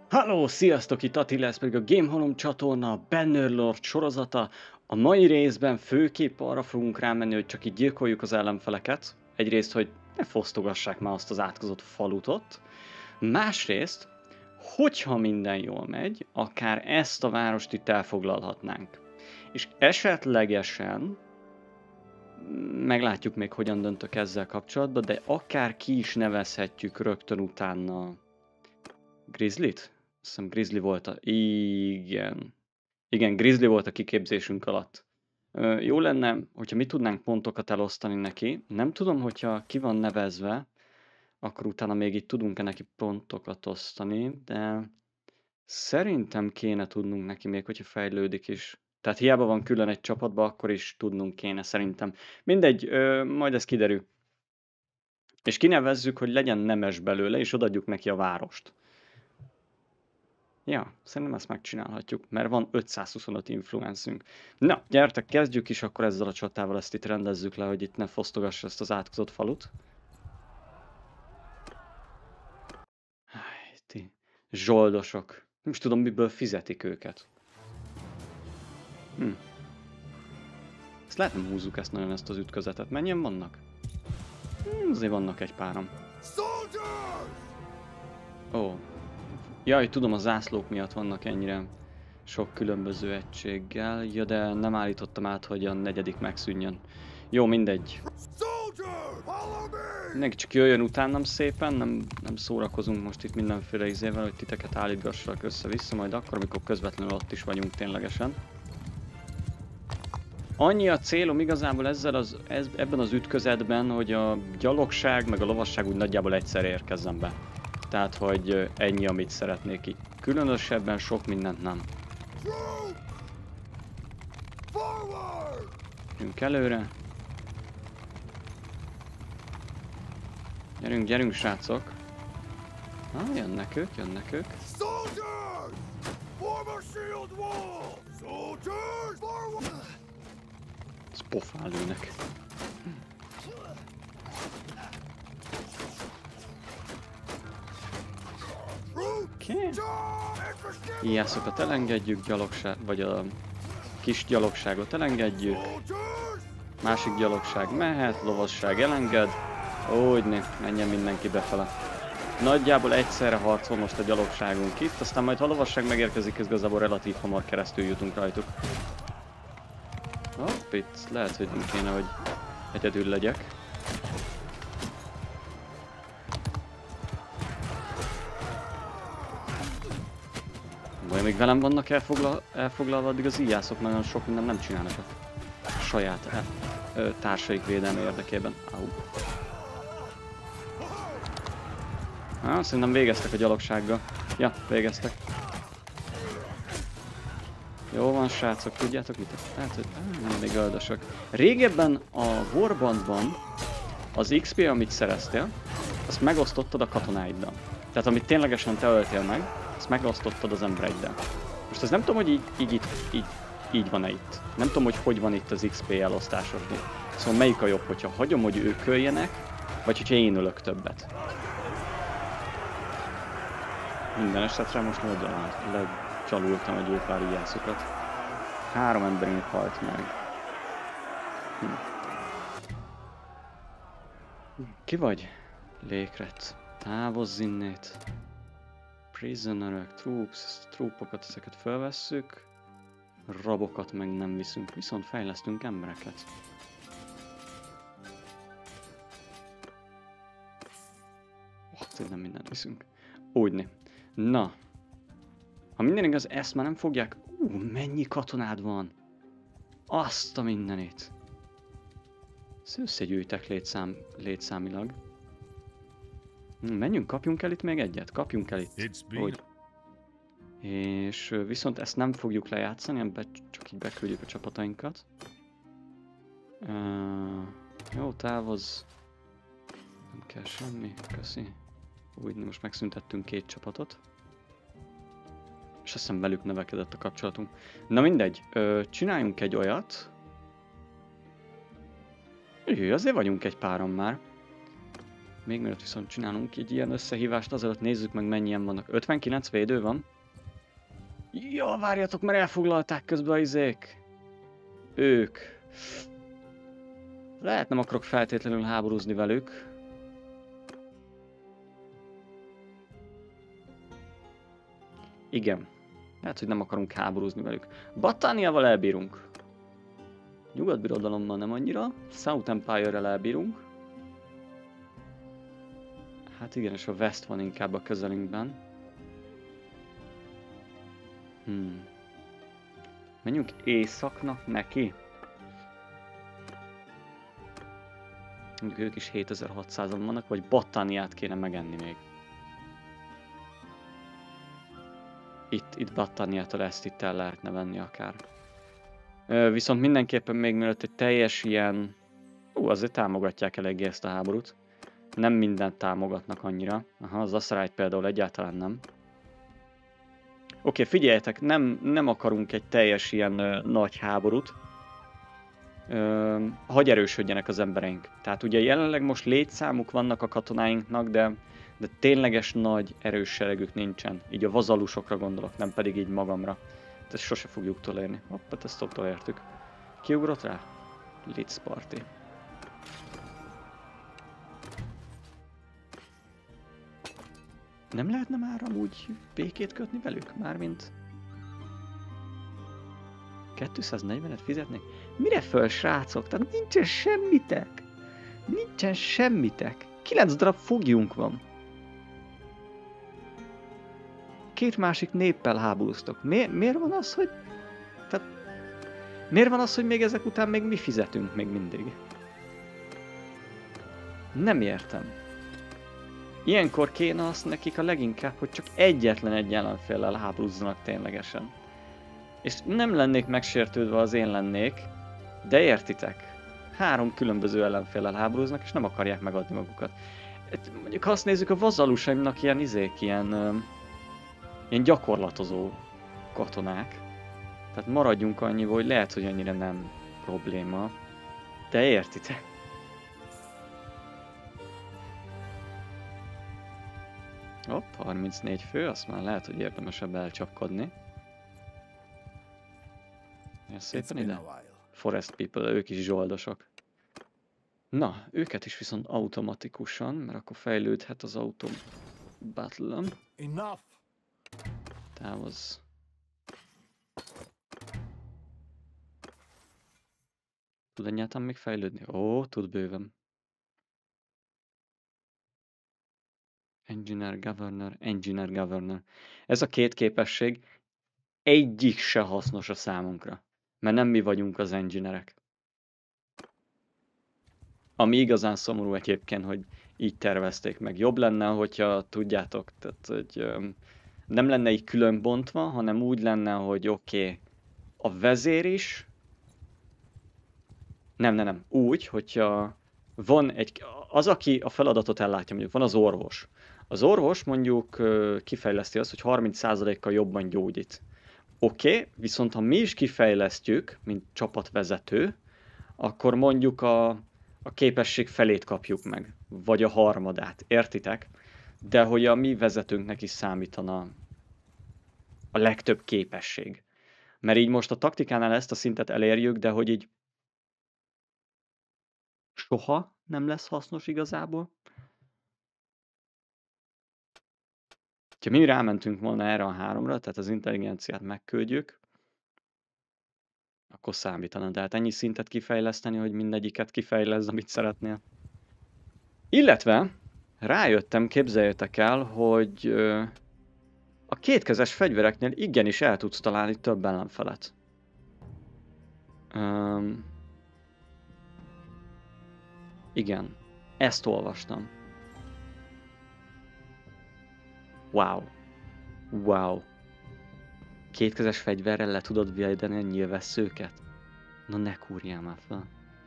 Halló, sziasztok! Itt Attila, ez pedig a Gameholom csatorna Bannerlord sorozata. A mai részben főképp arra fogunk rámenni, hogy csak így gyilkoljuk az ellenfeleket. Egyrészt, hogy ne fosztogassák már azt az átkozott falut ott. Másrészt, hogyha minden jól megy, akár ezt a várost itt elfoglalhatnánk. És esetlegesen, meglátjuk még hogyan döntök ezzel kapcsolatban, de akár ki is nevezhetjük rögtön utána Grizzlyt? Azt hiszem Grizzly volt a... Igen. Igen, Grizzly volt a kiképzésünk alatt. Jó lenne, hogyha mi tudnánk pontokat elosztani neki. Nem tudom, hogyha ki van nevezve, akkor utána még itt tudunk-e neki pontokat osztani, de szerintem kéne tudnunk neki még, hogyha fejlődik is. Tehát hiába van külön egy csapatba, akkor is tudnunk kéne szerintem. Mindegy, majd ez kiderül. És kinevezzük, hogy legyen nemes belőle, és odaadjuk neki a várost. Ja, szerintem ezt megcsinálhatjuk, mert van 525 influencünk. Na, gyertek, kezdjük is akkor ezzel a csatával, ezt itt rendezzük le, hogy itt ne fosztogassa ezt az átkozott falut. Háj, ti zsoldosok. Nem is tudom, miből fizetik őket. Ezt lehet, nem húzzuk ezt nagyon, ezt az ütközetet. Mennyien vannak? Azért vannak egy páram. Ó. Jaj, tudom, a zászlók miatt vannak ennyire sok különböző egységgel. Ja, de nem állítottam át, hogy a negyedik megszűnjön. Jó, mindegy. Mindenki csak jöjjön utánam szépen, nem szórakozunk most itt mindenféle izével, hogy titeket állítgassak össze-vissza, majd akkor, amikor közvetlenül ott is vagyunk ténylegesen. Annyi a célom igazából ebben az ütközetben, hogy a gyalogság meg a lovasság úgy nagyjából egyszer érkezzen be. Tehát, hogy ennyi, amit szeretnék így. Különösebben sok mindent nem. Gyerünk előre. Gyerünk, gyerünk, srácok. Jönnek ők, jönnek ők. Ez pofán lőnek. Oké. Iászokat elengedjük, vagy a kis gyalogságot elengedjük. Másik gyalogság mehet, lovasság elenged. Úgyne, menjen mindenki befele. Nagyjából egyszerre harcol most a gyalogságunk itt, aztán majd ha a lovasság megérkezik, ez igazából relatív hamar keresztül jutunk rajtuk. Hopp, itt lehet, hogy nem kéne, hogy egyedül legyek. Vagy még velem vannak elfoglalva, addig az íjászok nagyon sok minden nem csinálnak a saját társaik védelme érdekében. Au. Szerintem végeztek a gyalogsággal. Ja, végeztek. Jó van, srácok, tudjátok mit? Tehát, hogy nem még öldösök. Régebben a Warbandban az XP, amit szereztél, azt megosztottad a katonáiddal. Tehát amit ténylegesen te öltél meg, azt megosztottad az embereiddel. Most ezt nem tudom, hogy így van-e itt. Nem tudom, hogy van itt az XP elosztásosni. Szóval melyik a jobb, hogyha hagyom, hogy ők öljenek, vagy hogyha én ölök többet. Minden esetre most lecsalultam egy jó pár igyászokat. 3 emberünk halt meg. Ki vagy? Lékret. Távozz innét. Prisonerök, troopokat, ezeket felvesszük. Rabokat meg nem viszünk, viszont fejlesztünk embereket. Nem mindent viszünk. Úgyni. Na. Ha minden igaz, ezt már nem fogják... mennyi katonád van! Azt a mindenit! Ezt összegyűjtek létszámilag. Menjünk, kapjunk el itt még egyet? Kapjunk el itt. Úgy. És viszont ezt nem fogjuk lejátszani, csak így beküldjük a csapatainkat. Jó, távozz. Nem kell semmi, köszi. Úgy, most megszüntettünk 2 csapatot. És azt hiszem velük növekedett a kapcsolatunk. Na mindegy, csináljunk egy olyat. Azért vagyunk egy páran már. Még mielőtt viszont csinálunk egy ilyen összehívást, azelőtt nézzük meg mennyien vannak. 59 védő van? Ja, várjatok, mert elfoglalták közben a izék. Ők. Lehet nem akarok feltétlenül háborúzni velük. Igen. Lehet, hogy nem akarunk háborúzni velük. Batániával elbírunk. Nyugat-birodalommal nem annyira. South Empire-rel elbírunk. Hát igen, és a West van inkább a közelünkben. Menjünk északnak neki. Mondjuk ők is 7600-on vannak, vagy Batániát kéne megenni még. Itt Batániától ezt itt el lehetne venni akár. Viszont mindenképpen még mielőtt egy teljes ilyen... azért támogatják eléggé ezt a háborút. Nem mindent támogatnak annyira. Aha, az Aserájt például egyáltalán nem. Oké, figyeljetek, nem akarunk egy teljes ilyen nagy háborút. Hagy erősödjenek az embereink. Tehát ugye jelenleg most létszámuk vannak a katonáinknak, de tényleges nagy erős seregük nincsen. Így a vazalusokra gondolok, nem pedig így magamra. Ezt sose fogjuk tolérni. Hoppá, ezt tolértük. Kiugrott rá? Litz Party. Nem lehetne már amúgy békét kötni velük? Mármint... 240-et fizetnék? Mire föl, srácok? Tehát nincsen semmitek! Nincsen semmitek! 9 darab fogjunk van! 2 másik néppel háborúztok. Miért van az, hogy... Tehát... Miért van az, hogy még ezek után még mi fizetünk még mindig? Nem értem. Ilyenkor kéne azt nekik a leginkább, hogy csak egyetlen egy ellenféllel háborúzzanak ténylegesen. És nem lennék megsértődve, az én lennék, de értitek? 3 különböző ellenféllel háborúznak, és nem akarják megadni magukat. Mondjuk ha azt nézzük, a vazalusaimnak ilyen gyakorlatozó katonák. Tehát maradjunk annyiból, hogy lehet, hogy annyira nem probléma. De értitek? Hopp, 34 fő, azt már lehet, hogy érdemesebb elcsapkodni. Ez szépen ide. Forest People, ők is zsoldosok. Na, őket is viszont automatikusan, mert akkor fejlődhet az auto battle-om. Távoz. Tud egyáltalán még fejlődni? Ó, tud bőven. Engineer Governor. Ez a két képesség egyik se hasznos a számunkra. Mert nem mi vagyunk az engineerek. Ami igazán szomorú egyébként, hogy így tervezték meg. Jobb lenne, hogyha tudjátok, tehát, hogy nem lenne így külön bontva, hanem úgy lenne, hogy oké, a vezér is. Nem. Úgy, hogyha van az, aki a feladatot ellátja, mondjuk van az orvos. Az orvos mondjuk kifejleszti azt, hogy 30%-kal jobban gyógyít. Oké, viszont ha mi is kifejlesztjük, mint csapatvezető, akkor mondjuk a képesség felét kapjuk meg, vagy a harmadát, értitek? De hogy a mi vezetőnknek is számítana a legtöbb képesség. Mert így most a taktikánál ezt a szintet elérjük, de hogy így soha nem lesz hasznos igazából. Ha mi rámentünk volna erre a 3-ra, tehát az intelligenciát megküldjük, akkor számítana. De hát ennyi szintet kifejleszteni, hogy mindegyiket kifejlesz, amit szeretnél. Illetve rájöttem, képzeljétek el, hogy a kétkezes fegyvereknél igenis el tudsz találni több ellenfelet. Igen, ezt olvastam. Wow. Kétkezes fegyverrel le tudod védeni a nyilvesszőket? Na ne kúrjál már fel.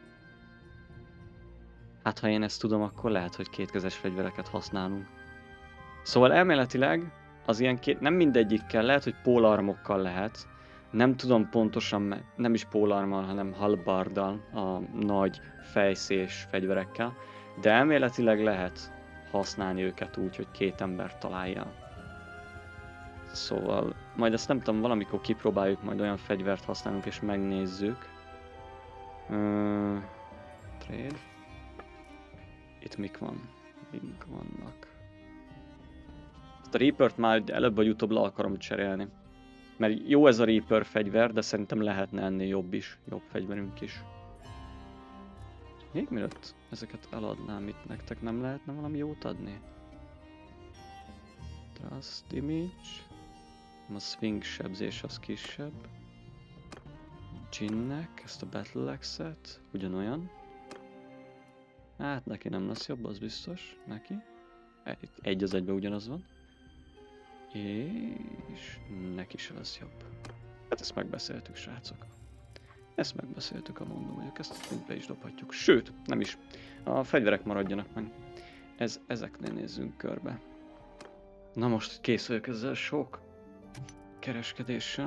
Hát ha én ezt tudom, akkor lehet, hogy kétkezes fegyvereket használunk. Szóval elméletileg az ilyen nem mindegyikkel lehet, hogy pólarmokkal lehet. Nem tudom pontosan, nem is pólarmal, hanem halbarddal, a nagy fejszés fegyverekkel. De elméletileg lehet. használni őket úgy, hogy 2 ember találja. Szóval, majd ezt nem tudom, valamikor kipróbáljuk, majd olyan fegyvert használunk és megnézzük. Trade. Itt mik vannak? Ezt a Reapert már előbb vagy utóbb le akarom cserélni. Mert jó ez a Reaper fegyver, de szerintem lehetne ennél jobb is, jobb fegyverünk is. Még mielőtt ezeket eladnám, itt nektek nem lehetne valami jót adni? Trust Image. A swing sebzés az kisebb. Ginnek, ezt a Battle Axe-et, ugyanolyan. Hát neki nem lesz jobb, az biztos, neki. Egy az egyben ugyanaz van. És neki se lesz jobb. Hát ezt megbeszéltük, srácok. Ezt megbeszéltük, mondom, hogy ezt be is dobhatjuk. Sőt, nem is. A fegyverek maradjanak meg. Ezeknél nézzünk körbe. Na most kész vagyok ezzel sok kereskedéssel.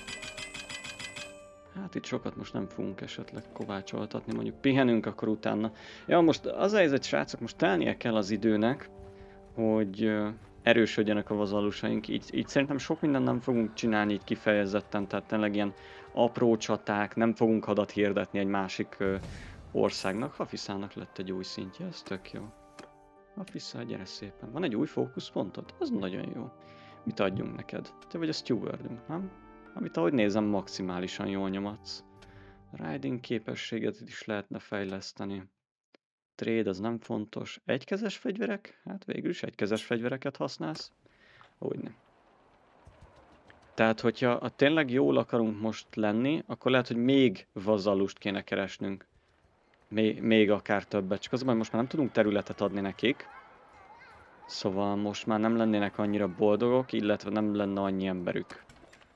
Hát itt sokat most nem fogunk esetleg kovácsoltatni, mondjuk pihenünk, akkor utána. Ja, most az a helyzet, srácok, most telnie kell az időnek, hogy erősödjenek a vazalusaink. Így szerintem sok mindent nem fogunk csinálni így kifejezetten, tehát tényleg ilyen apró csaták, nem fogunk hadat hirdetni egy másik országnak. Hafiszának lett egy új szintje, ez tök jó. Hafiszá, gyere szépen. Van egy új fókuszpontod? Az nagyon jó. Mit adjunk neked? Te vagy a stewardünk, nem? Amit ahogy nézem, maximálisan jól nyomadsz. Riding képességet is lehetne fejleszteni. Trade az nem fontos. Egykezes fegyverek? Hát végül is egykezes fegyvereket használsz. Hogyne. Tehát, hogyha tényleg jól akarunk most lenni, akkor lehet, hogy még vazalust kéne keresnünk. Még akár többet. Csak azonban most már nem tudunk területet adni nekik. Szóval most már nem lennének annyira boldogok, illetve nem lenne annyi emberük.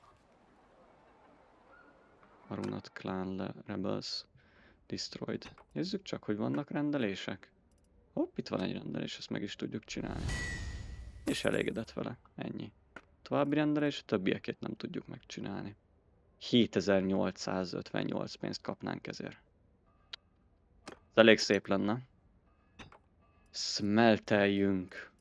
Arunat Clan Rebels Destroyed. Nézzük csak, hogy vannak rendelések. Hopp, itt van egy rendelés, ezt meg is tudjuk csinálni. És elégedett vele. Ennyi. További rendelés, a többieket nem tudjuk megcsinálni. 7858 pénzt kapnánk ezért. Ez elég szép lenne. Smelteljünk.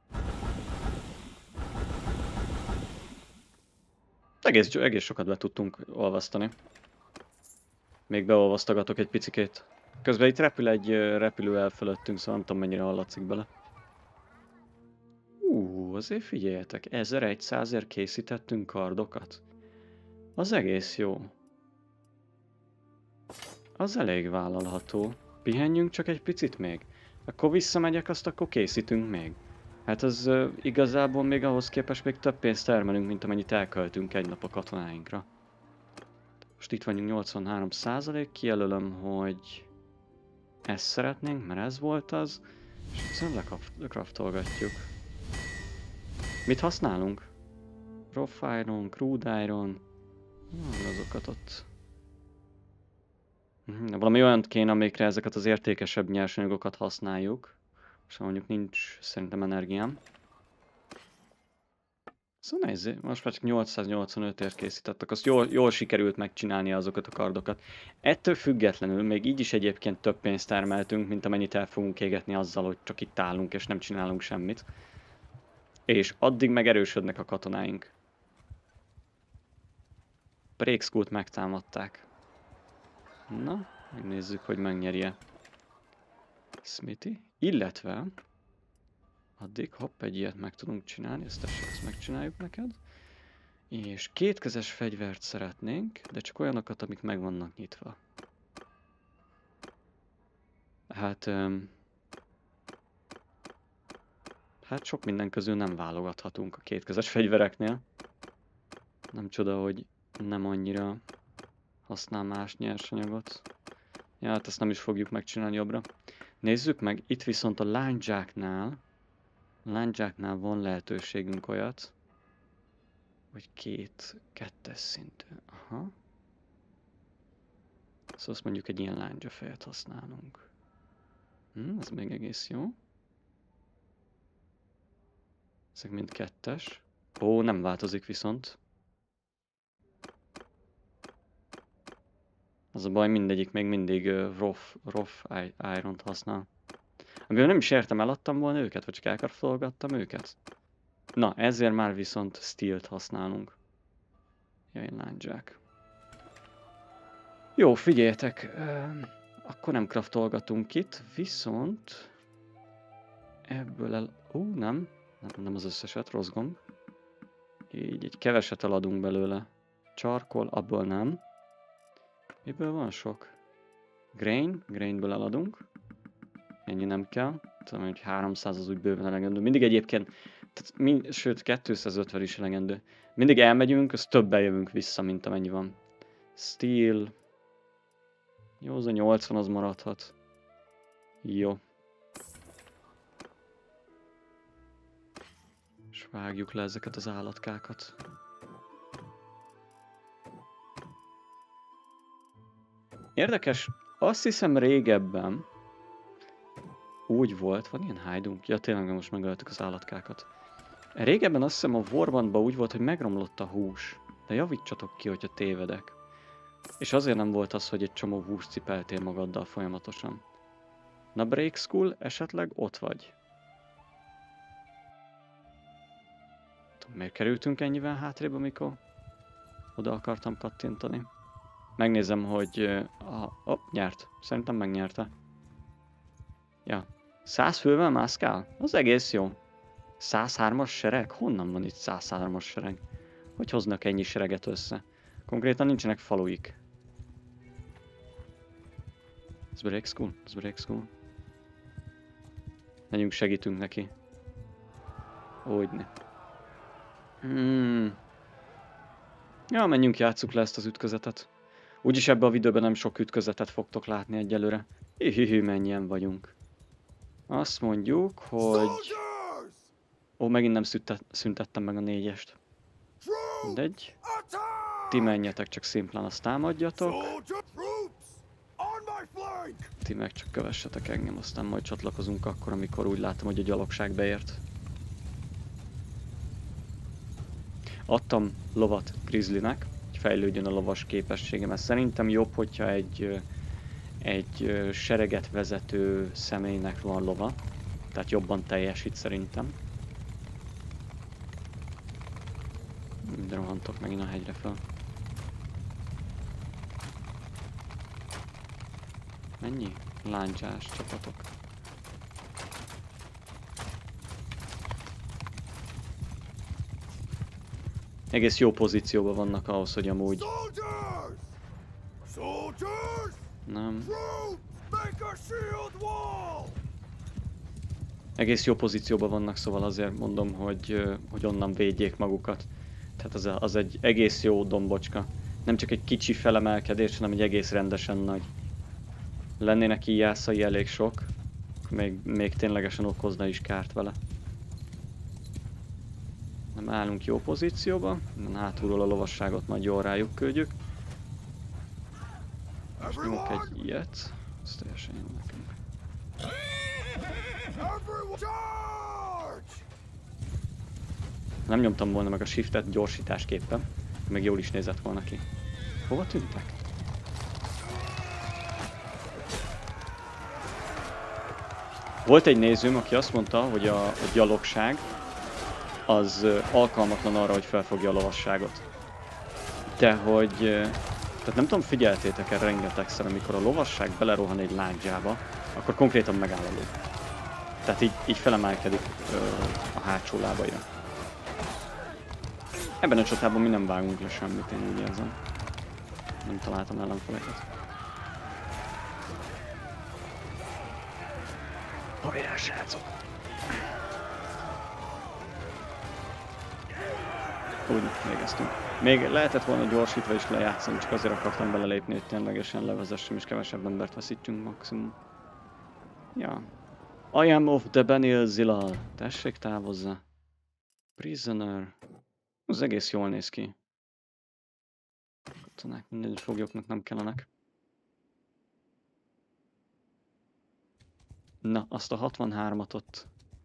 Egész sokat be tudtunk olvasztani. Még beolvasztagatok egy picikét. Közben itt repül egy repülő el fölöttünk, szóval nem tudom mennyire hallatszik bele. Azért figyeljetek, 1100-ért készítettünk kardokat. Az egész jó. Az elég vállalható. Pihenjünk csak egy picit még. Akkor visszamegyek, azt akkor készítünk még. Hát az igazából még ahhoz képest még több pénzt termelünk, mint amennyit elköltünk egy nap a katonáinkra. Most itt vagyunk 83%, kijelölöm, hogy ezt szeretnénk, mert ez volt az, és viszont lekraftolgatjuk. Mit használunk? Rough Iron, Crude Iron, azokat ott. Valami olyant kéne, amikre ezeket az értékesebb nyersanyagokat használjuk. És mondjuk nincs szerintem energiám. Szóval nézzé, most már csak 885-ért készítettek, azt jól sikerült megcsinálni azokat a kardokat. Ettől függetlenül még így is egyébként több pénzt termeltünk, mint amennyit el fogunk égetni azzal, hogy csak itt állunk és nem csinálunk semmit. És addig megerősödnek a katonáink. Breakschool-t megtámadták. Na, megnézzük, hogy megnyerje Smithy. Illetve addig hopp, egy ilyet meg tudunk csinálni, ezt megcsináljuk neked. És kétkezes fegyvert szeretnénk, de csak olyanokat, amik meg vannak nyitva. Hát sok minden közül nem válogathatunk a kétkezes fegyvereknél. Nem csoda, hogy nem annyira használ más nyersanyagot. Ja, hát ezt nem is fogjuk megcsinálni jobbra. Nézzük meg, itt viszont a lányzsáknál van lehetőségünk olyat, hogy kettes szintű. Aha. Szóval azt mondjuk egy ilyen lándzsafejet használunk. Ez még egész jó. Ezek mind kettes. Ó, nem változik viszont. Az a baj, mindegyik még mindig rough Iron-t használ. Amivel nem is értem, eladtam volna őket, vagy csak elkarfolgattam őket. Na, ezért már viszont Steel-t használunk. Jaj, lándzsák. Jó, figyeljetek, akkor nem craftolgatunk itt, viszont ebből nem az összeset, rossz gomb. Így egy keveset eladunk belőle. Charcoal, abból nem. Miből van sok? Grainből eladunk. Ennyi nem kell. Tudom, hogy 300 az úgy bőven elegendő. Mindig egyébként, sőt 250 is elegendő. Mindig elmegyünk, az többen jövünk vissza, mint amennyi van. Steel. Jó, az a 80 az maradhat. Jó. És vágjuk le ezeket az állatkákat. Érdekes, azt hiszem régebben úgy volt, van ilyen hájdunk? Ja, tényleg most megöltük az állatkákat. Régebben azt hiszem a Warbandban úgy volt, hogy megromlott a hús. De javítsatok ki, hogyha tévedek. És azért nem volt az, hogy egy csomó húst cipeltél magaddal folyamatosan. Na, Break School, esetleg ott vagy? Tudom, miért kerültünk ennyivel hátrébb, amikor oda akartam kattintani? Megnézem, hogy... nyert. Szerintem megnyerte. Ja. 100 fővel mászkál? Az egész jó. 103-as sereg? Honnan van itt 103-as sereg? Hogy hoznak ennyi sereget össze? Konkrétan nincsenek faluik. Ez Break School? Ez Break School. Menjünk, segítünk neki. Úgyne. Ja, menjünk, játsszuk le ezt az ütközetet. Úgyis ebbe a videóban nem sok ütközetet fogtok látni egyelőre. Mennyien vagyunk. Azt mondjuk, hogy... Ó, megint nem szüntettem meg a 4-est. Mindegy. Ti menjetek, csak szimplán azt támadjatok. Ti meg csak kövessetek engem, aztán majd csatlakozunk akkor, amikor úgy látom, hogy a gyalogság beért. Adtam lovat Grizzlynek, hogy fejlődjön a lovas képessége, mert szerintem jobb, hogyha egy sereget vezető személynek van lova. Tehát jobban teljesít szerintem. De rohantok megint a hegyre fel. Mennyi? Lándzsás csapatok. Egész jó pozícióban vannak ahhoz, hogy amúgy... Nem. Egész jó pozícióban vannak, szóval azért mondom, hogy onnan védjék magukat. Tehát az egy egész jó dombocska. Nem csak egy kicsi felemelkedés, hanem egy egész rendesen nagy. Lennének íjászai elég sok, még ténylegesen okozna is kárt vele. Nem állunk jó pozícióba, hátulról a lovasságot majd jól rájuk küldjük. Most nyomok egy ilyet, ez teljesen jó nekünk. Nem nyomtam volna meg a shiftet gyorsításképpen, meg jól is nézett volna ki. Hova tűntek? Volt egy nézőm, aki azt mondta, hogy a gyalogság az alkalmatlan arra, hogy felfogja a lovasságot. De hogy... Tehát nem tudom, figyeltétek erre rengetegszer, amikor a lovasság belerohan egy lándzsába, akkor konkrétan megáll a ló. Tehát így felemelkedik a hátsó lábaira. Ebben a csatában mi nem vágunk le semmit, én úgy érzem. Nem találtam ellenfeleket. Hajrá, srácok! Úgy, végeztünk. Még lehetett volna gyorsítva is lejátszani, csak azért akartam belelépni, hogy ténylegesen levezessem és kevesebb embert veszítsünk maximum. Ja. I am of the Benil Zilal. Tessék, távozza. Prisoner. Az egész jól néz ki. Katonák, mindegy, foglyoknak nem kellenek. Na, azt a 63-at ott.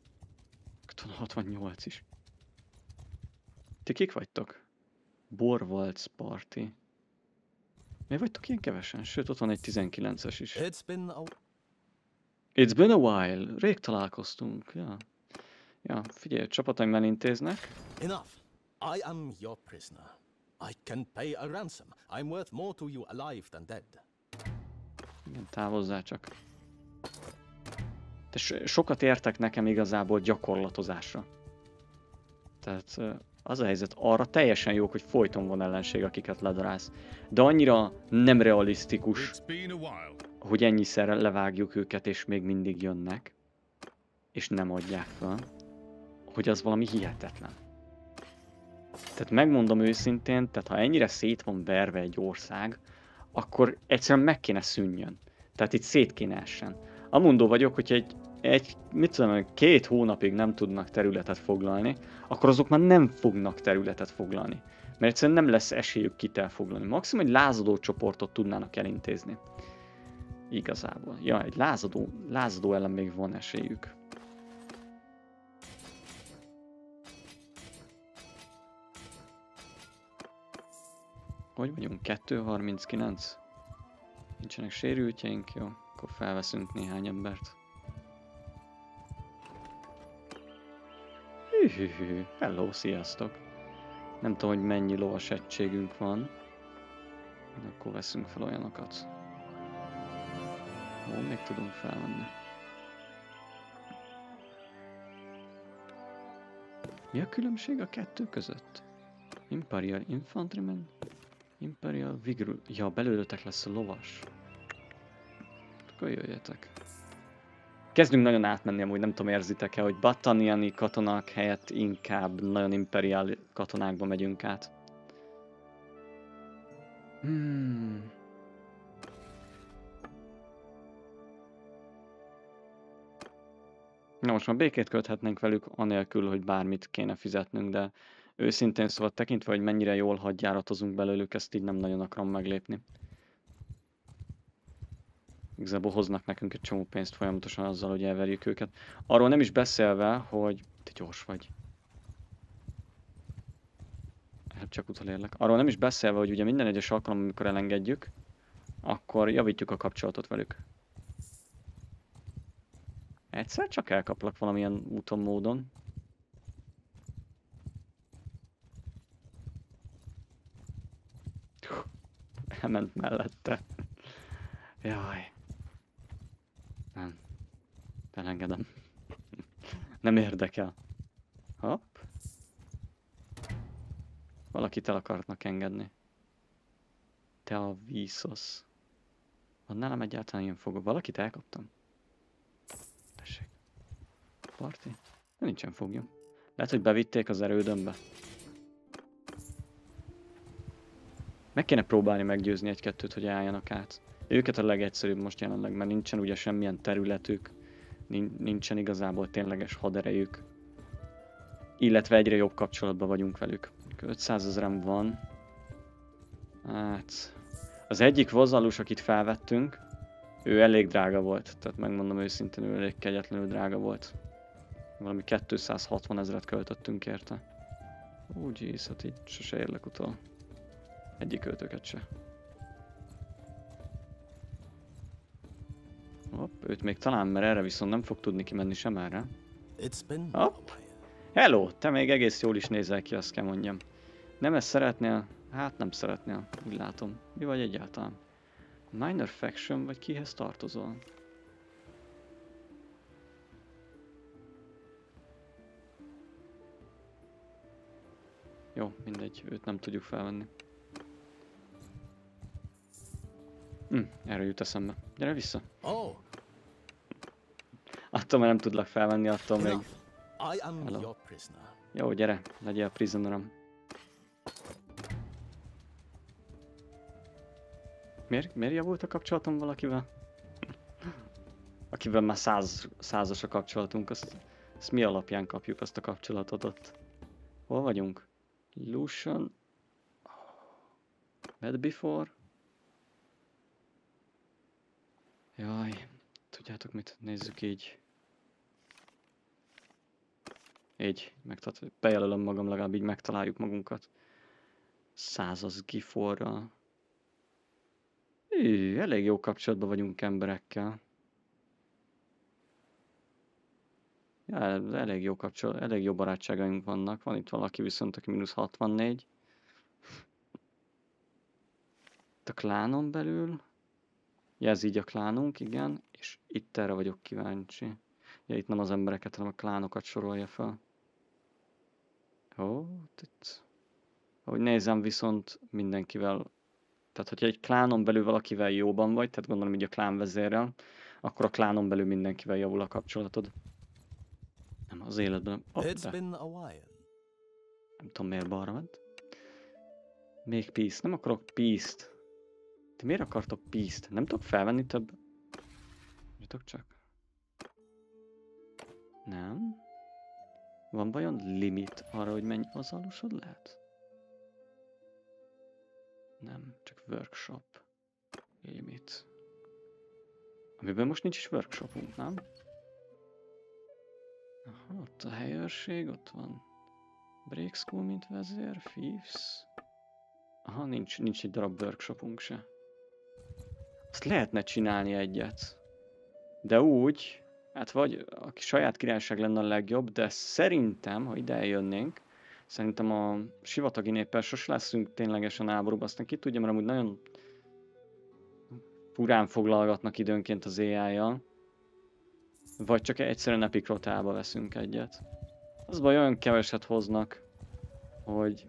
68 is. Ti kik vagytok? Borvalc Party. Miért vagytok ilyen kevesen? Sőt, ott van egy 19-es is. It's been a while. Rég találkoztunk. Ja. Ja, figyelj, csapataim elintéznek. Enough. I am your prisoner. I can pay a ransom. I'm worth more to you alive than dead. Igen, távozzál csak. De sokat értek nekem igazából gyakorlatozásra. Tehát az a helyzet, arra teljesen jók, hogy folyton van ellenség, akiket ledarálsz. De annyira nem realisztikus, hogy ennyiszer levágjuk őket, és még mindig jönnek, és nem adják fel, hogy az valami hihetetlen. Tehát megmondom őszintén, tehát ha ennyire szét van verve egy ország, akkor egyszerűen meg kéne szűnjön. Tehát itt szét kéne essen. Amondó vagyok, hogy mit tudom, 2 hónapig nem tudnak területet foglalni, akkor azok már nem fognak területet foglalni. Mert egyszerűen nem lesz esélyük kit elfoglalni. Maximum egy lázadó csoportot tudnának elintézni. Igazából. Ja, egy lázadó ellen még van esélyük. Hogy vagyunk? 2:39? Nincsenek sérültjeink, jó? Akkor felveszünk néhány embert. Hello, sziasztok! Nem tudom, hogy mennyi lovas egységünk van. De akkor veszünk fel olyanokat. Ó, még tudunk felvenni. Mi a különbség a kettő között? Imperial Infantryman, Imperial Vigor... Ja, belőletek lesz a lovas. Akkor jöjjetek. Kezdünk nagyon átmenni, amúgy nem tudom, érzitek-e, hogy battaniani katonák helyett inkább nagyon imperial katonákba megyünk át. Na most már békét köthetnénk velük, anélkül, hogy bármit kéne fizetnünk, de őszintén szóval tekintve, hogy mennyire jól hadjáratozunk belőlük, ezt így nem nagyon akarom meglépni. Igazából hoznak nekünk egy csomó pénzt folyamatosan azzal, hogy elverjük őket. Arról nem is beszélve, hogy... Te gyors vagy. Hát csak utolérlek. Arról nem is beszélve, hogy ugye minden egyes alkalom, amikor elengedjük, akkor javítjuk a kapcsolatot velük. Egyszer csak elkaplak valamilyen úton, módon. Elment mellette. Jaj. Nem. Elengedem. Nem érdekel. Hopp. Valakit el akartnak engedni. Te a vízhoz. Van nálam egyáltalán ilyen fogó. Valakit elkaptam. Tessék. Parti? De nincsen foglyom. Lehet, hogy bevitték az erődömbe. Meg kéne próbálni meggyőzni egy-kettőt, hogy álljanak át. Őket a legegyszerűbb most jelenleg, mert nincsen ugye semmilyen területük. Nincsen igazából tényleges haderejük. Illetve egyre jobb kapcsolatban vagyunk velük. 500 000 van. Hát... Az egyik vazallus, akit felvettünk, ő elég drága volt. Tehát megmondom őszintén, ő elég kegyetlenül drága volt. Valami 260 000 költöttünk érte. Ó, jeez, hát így sose érlek utol. Egyik őtöket se. Hopp, őt még talán, mert erre viszont nem fog tudni kimenni sem erre. Hopp! Hello! Te még egész jól is nézel ki, azt kell mondjam. Nem ezt szeretnél? Hát nem szeretnél, úgy látom. Mi vagy egyáltalán? Minor Faction, vagy kihez tartozol? Jó, mindegy, őt nem tudjuk felvenni. Erről jut eszembe. Gyere vissza. Oh. Attól már nem tudlak felvenni, attól még... I am your prisoner. Jó, gyere, legyél a prisonerom. Miért javult a kapcsolatom valakivel? Akivel már százas a kapcsolatunk, azt mi alapján kapjuk azt a kapcsolatot ott? Hol vagyunk? Illusion. Bad before. Jaj, tudjátok mit? Nézzük így. Így, bejelölöm magam, legalább így megtaláljuk magunkat. 100 giforral. Elég jó kapcsolatban vagyunk emberekkel. Ja, elég jó kapcsolat, elég jó barátságaink vannak. Van itt valaki viszont, aki -64. Itt a klánon belül. Ja, ez így a klánunk, igen. És itt erre vagyok kíváncsi. Ja, itt nem az embereket, hanem a klánokat sorolja fel. Ó, itt. Ahogy nézem, viszont mindenkivel. Tehát, hogyha egy klánon belül valakivel jóban vagy, tehát gondolom így a klánvezérrel, akkor a klánon belül mindenkivel javul a kapcsolatod. Nem az életben. It's De been a while. nem tudom miért balra ment. Még peace. Nem akarok peace-t. Ti miért akartok peace-t? Nem tudok felvenni több? Jöttök csak. Nem. Van vajon limit arra, hogy mennyi vazalusod lehet? Nem, csak workshop. Limit. Amiben most nincs is workshopunk, nem? Aha, ott a helyőrség, ott van. Break School, mint vezér, Thieves. Aha, nincs egy darab workshopunk se. Azt lehetne csinálni egyet. De úgy, hát vagy a saját királyság lenne a legjobb, de szerintem, ha ide eljönnénk, szerintem a sivatagi néppel sose leszünk ténylegesen háborúba, aztán ki tudja, mert amúgy nagyon furán foglalgatnak időnként az AI-jal. Vagy csak egyszerűen Epic Rotába veszünk egyet. Az baj, olyan keveset hoznak, hogy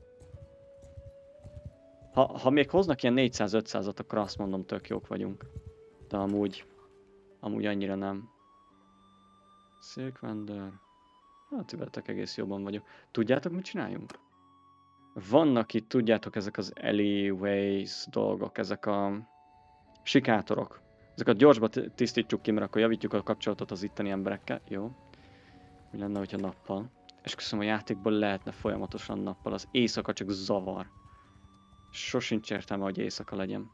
ha még hoznak ilyen 400-500-at, akkor azt mondom, tök jók vagyunk. De amúgy annyira nem. Silk Vendor. Hát veletek egész jobban vagyok. Tudjátok, mit csináljunk? Vannak itt, tudjátok, ezek az alleyways dolgok, ezek a sikátorok. Ezeket gyorsba tisztítsuk ki, mert akkor javítjuk a kapcsolatot az itteni emberekkel. Jó. Mi lenne, hogyha nappal? És köszönöm, a játékból lehetne folyamatosan nappal. Az éjszaka csak zavar. Sosincs értelme, hogy éjszaka legyen.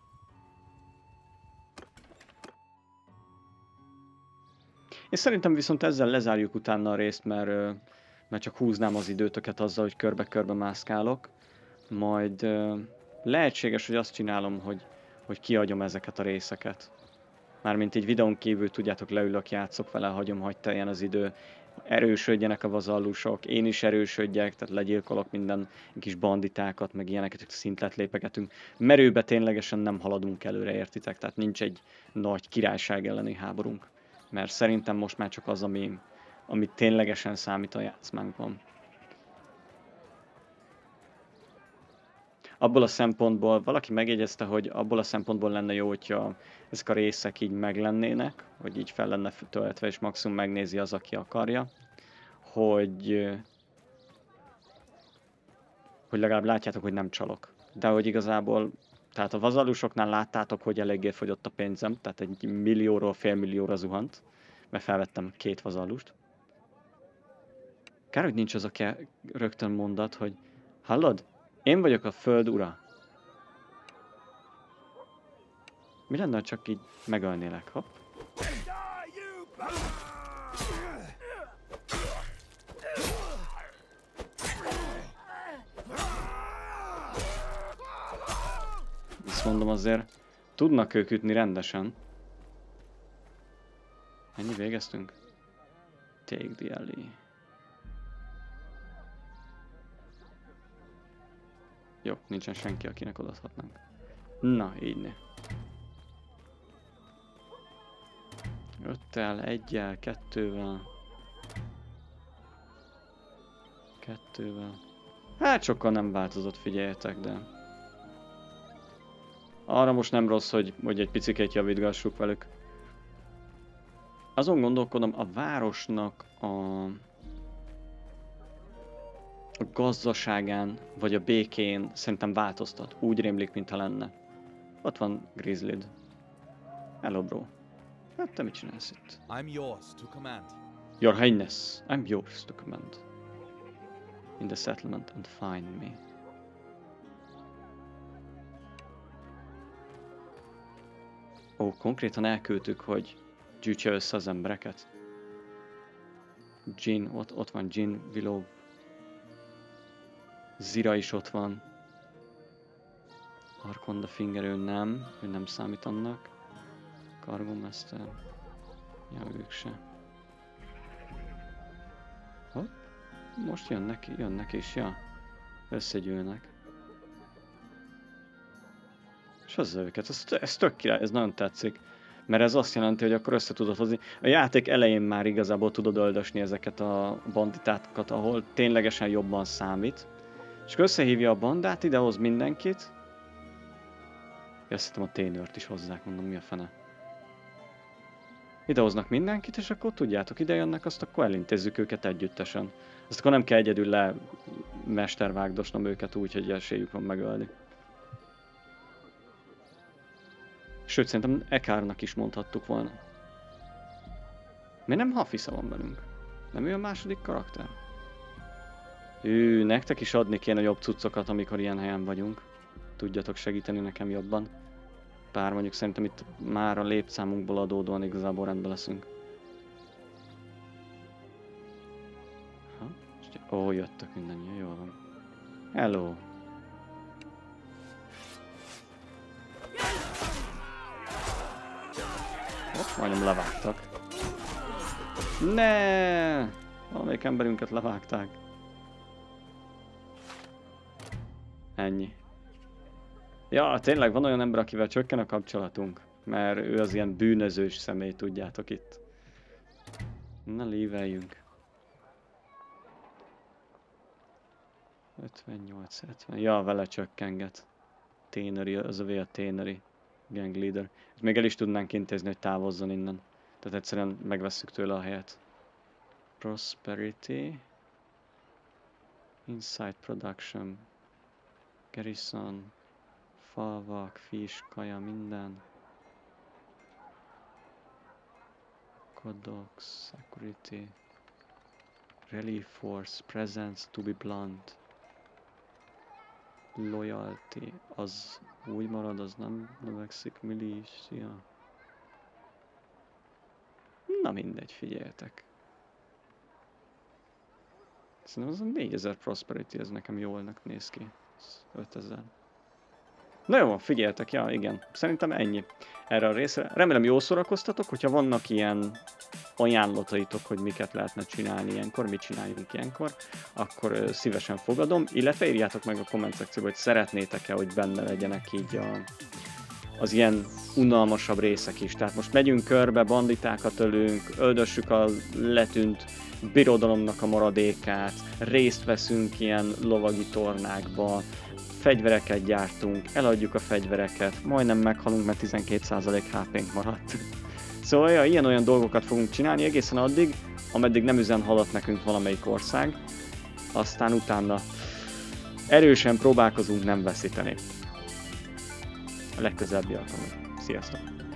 És szerintem viszont ezzel lezárjuk utána a részt, mert csak húznám az időtöket azzal, hogy körbe-körbe mászkálok. Majd lehetséges, hogy azt csinálom, hogy kiadjam ezeket a részeket. Mármint így videón kívül, tudjátok, leülök, játszok vele, hagyom, hagy teljen az idő. Erősödjenek a vazallusok, én is erősödjek, tehát legyilkolok minden kis banditákat, meg ilyeneket, hogy szintet lépegetünk. Merőbe ténylegesen nem haladunk előre, értitek? Tehát nincs egy nagy királyság elleni háborunk. Mert szerintem most már csak az, ami ténylegesen számít a játszmánkban. Abból a szempontból, valaki megjegyezte, hogy abból a szempontból lenne jó, hogyha ezek a részek így meglennének, hogy így fel lenne töltve, és maximum megnézi az, aki akarja, hogy legalább látjátok, hogy nem csalok. De hogy igazából, tehát a vazallusoknál láttátok, hogy eléggé fogyott a pénzem, tehát 1 millióról fél millióra zuhant, mert felvettem 2 vazallust. Kár, hogy nincs az a rögtön mondat, hogy hallod? Én vagyok a föld ura. Mi lenne, ha csak így megölnélek, hopp? Ezt mondom, azért tudnak ők ütni rendesen. Ennyi végeztünk? Take the alley. Jó, nincsen senki, akinek odaadhatnánk. Na, így ne. 5-tel, 1-jel, 2-vel. 2-vel. Hát sokkal nem változott, figyeljetek, de... Arra most nem rossz, hogy egy picikét javítgassuk velük. Azon gondolkodom, a városnak a gazdaságán, vagy a békén szerintem változtat. Úgy rémlik, mintha lenne. Ott van Grizzlyd. Hello, bro. Hát te mit csinálsz itt? I'm yours to command. Your Highness, I'm yours to command. In the settlement and find me. Ó, konkrétan elküldtük, hogy gyűjtse össze az embereket. Jin, ott van Jin, Willow. Zira is ott van. Arkonda Finger, ő nem számít annak. Cargo Master. Ja, ők se. most jönnek is, ja. Összegyűlnek. És hozzá őket, ez tök király, ez nagyon tetszik. Mert ez azt jelenti, hogy akkor össze tudod hozni. A játék elején már igazából tudod öldösni ezeket a banditákat, ahol ténylegesen jobban számít. És akkor összehívja a bandát, idehoz mindenkit. Ja, azt hittem a ténőrt is hozzák, mondom, mi a fene. Idehoznak mindenkit, és akkor tudjátok, ide jönnek, azt akkor elintézzük őket együttesen. Azt akkor nem kell egyedül mestervágdosnom őket úgy, hogy esélyük van megölni. Sőt, szerintem Ekárnak is mondhattuk volna. Miért nem Hafisa van velünk? Nem ő a második karakter? Nektek is adni kéne jobb cuccokat, amikor ilyen helyen vagyunk. Tudjatok segíteni nekem jobban. Bár mondjuk szerintem itt már a lépszámunkból adódóan igazából rendben leszünk. Ó, jöttök mindannyian, jól van. Hello! Ott majdnem levágtak. Ne! Valamelyik emberünket levágták. Ennyi. Ja, tényleg van olyan ember, akivel csökken a kapcsolatunk. Mert ő az ilyen bűnözős személy, tudjátok itt. Na, líveljünk. 58-70. Ja, vele csökkenget. Tannery, az övé a Tannery. Gang leader. Még el is tudnánk intézni, hogy távozzon innen. Tehát egyszerűen megvesszük tőle a helyet. Prosperity. Inside production. Garrison. Falvak, fish, kaja, minden. Codox, security. Relief force, presence, to be blunt. Loyalty, az úgy marad, az nem növekszik, militia. Na mindegy, figyeljetek. Szerintem az a 4000 prosperity, ez nekem jólnak néz ki. 5000. Na jó, figyeljetek, ja igen, szerintem ennyi erre a részre. Remélem jól szórakoztatok, hogyha vannak ilyen ajánlataitok, hogy miket lehetne csinálni ilyenkor, mit csináljunk ilyenkor, akkor szívesen fogadom, illetve írjátok meg a komment szekcióba, hogy szeretnétek-e, hogy benne legyenek így az ilyen unalmasabb részek is. Tehát most megyünk körbe, banditákat ölünk, öldössük a letűnt birodalomnak a maradékát, részt veszünk ilyen lovagi tornákba, fegyvereket gyártunk, eladjuk a fegyvereket, majdnem meghalunk, mert 12% HP-nk maradt. Szóval ja, ilyen-olyan dolgokat fogunk csinálni egészen addig, ameddig nem üzen halat nekünk valamelyik ország, aztán utána erősen próbálkozunk nem veszíteni. A legközelebbi alkalommal. Sziasztok!